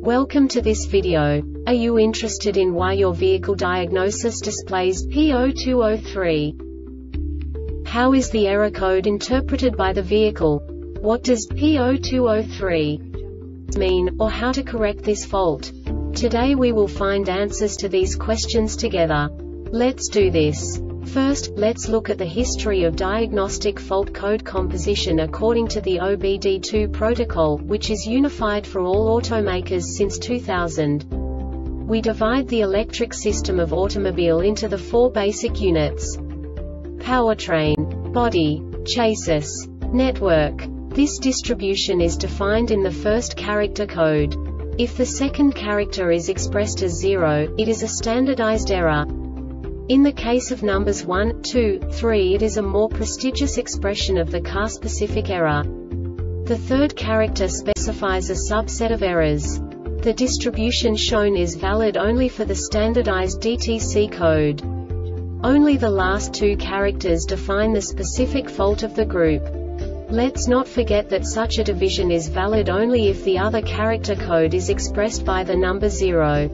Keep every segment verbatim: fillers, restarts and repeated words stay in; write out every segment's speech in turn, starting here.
Welcome to this video. Are you interested in why your vehicle diagnosis displays P zero two zero three? How is the error code interpreted by the vehicle? What does P zero two zero three mean, or how to correct this fault? Today we will find answers to these questions together. Let's do this. First, let's look at the history of diagnostic fault code composition according to the O B D two protocol, which is unified for all automakers since two thousand. We divide the electric system of automobile into the four basic units: powertrain, body, chassis, network. This distribution is defined in the first character code. If the second character is expressed as zero, it is a standardized error. In the case of numbers one, two, three, it is a more prestigious expression of the car-specific error. The third character specifies a subset of errors. The distribution shown is valid only for the standardized D T C code. Only the last two characters define the specific fault of the group. Let's not forget that such a division is valid only if the other character code is expressed by the number zero.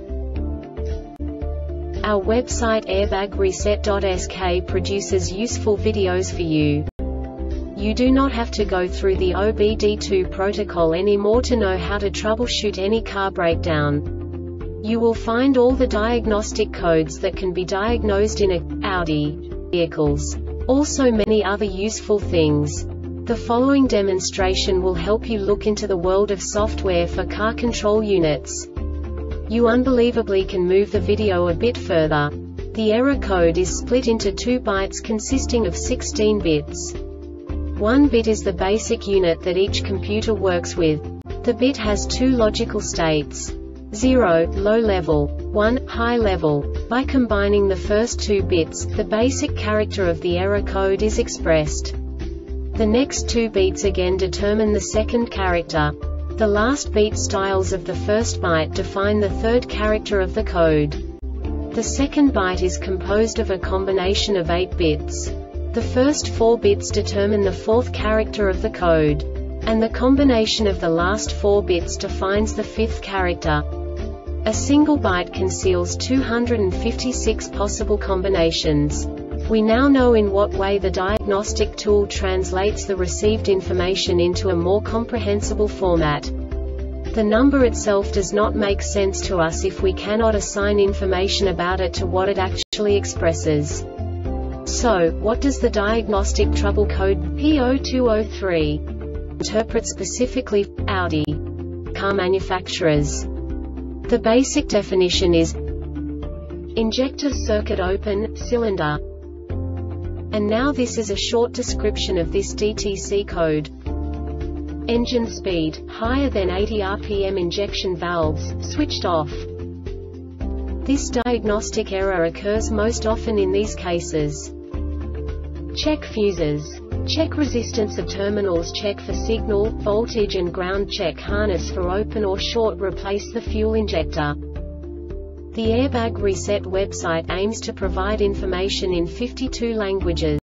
Our website airbag reset dot S K produces useful videos for you. You do not have to go through the O B D two protocol anymore to know how to troubleshoot any car breakdown. You will find all the diagnostic codes that can be diagnosed in a Audi vehicles. Also many other useful things. The following demonstration will help you look into the world of software for car control units. You unbelievably can move the video a bit further. The error code is split into two bytes consisting of sixteen bits. One bit is the basic unit that each computer works with. The bit has two logical states: zero, low level, one, high level. By combining the first two bits, the basic character of the error code is expressed. The next two bits again determine the second character. The last beat styles of the first byte define the third character of the code. The second byte is composed of a combination of eight bits. The first four bits determine the fourth character of the code. And the combination of the last four bits defines the fifth character. A single byte conceals two hundred fifty-six possible combinations. We now know in what way the diagnostic tool translates the received information into a more comprehensible format. The number itself does not make sense to us if we cannot assign information about it to what it actually expresses. So, what does the diagnostic trouble code P zero two zero three interpret specifically for Audi car manufacturers? The basic definition is injector circuit open, cylinder. And now this is a short description of this D T C code. Engine speed, higher than eighty R P M, injection valves, switched off. This diagnostic error occurs most often in these cases: check fuses, check resistance of terminals, check for signal, voltage and ground, check harness for open or short, replace the fuel injector. The Airbag Reset website aims to provide information in fifty-two languages.